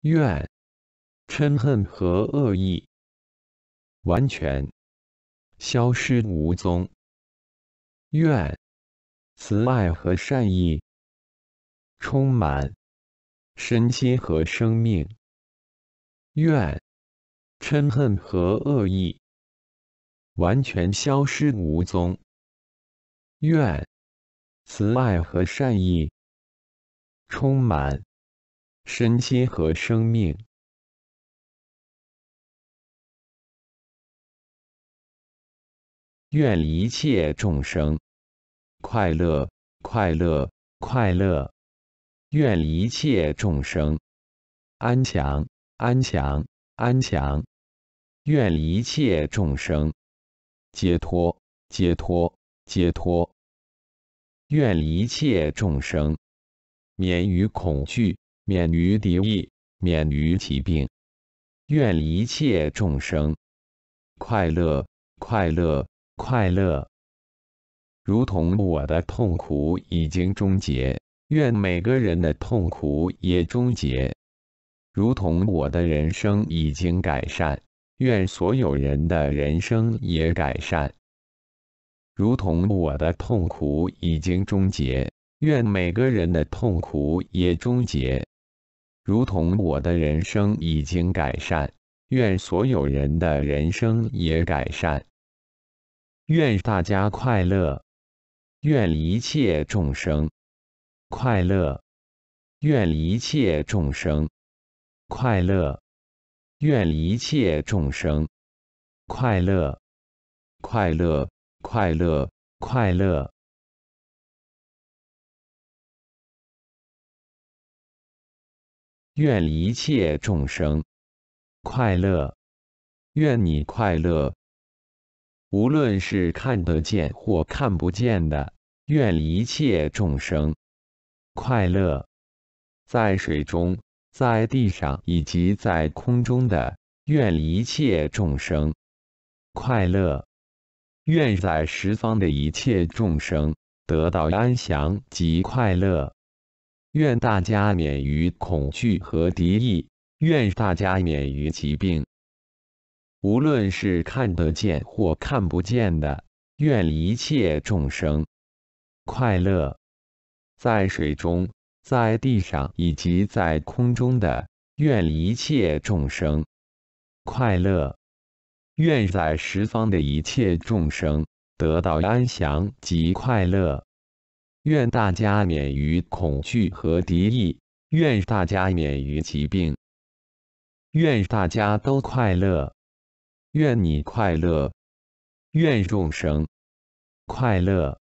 愿嗔恨和恶意完全消失无踪。愿慈爱和善意充满身心和生命。愿嗔恨和恶意完全消失无踪。愿慈爱和善意充满身心和生命。愿一切众生快乐，快乐，快乐。愿一切众生安详，安详，安详。愿一切众生解脱，解脱，解脱。愿一切众生免于恐惧，免于敌意，免于疾病。愿一切众生快乐，快乐，快乐。如同我的痛苦已经终结，愿每个人的痛苦也终结。如同我的人生已经改善，愿所有人的人生也改善。如同我的痛苦已经终结，愿每个人的痛苦也终结。如同我的人生已经改善，愿所有人的人生也改善。愿大家快乐，愿一切众生快乐，愿一切众生快乐，愿一切众生快乐，快乐，快乐，快乐。愿一切众生快乐，愿你快乐。无论是看得见或看不见的，愿一切众生快乐。在水中，在地上以及在空中的，愿一切众生快乐。愿在十方的一切众生得到安详及快乐。愿大家免于恐惧和敌意，愿大家免于疾病。无论是看得见或看不见的，愿一切众生快乐。在水中，在地上以及在空中的，愿一切众生快乐。愿在十方的一切众生得到安详及快乐。愿大家免于恐惧和敌意，愿大家免于疾病。愿大家都快乐。愿你快乐。愿众生快乐。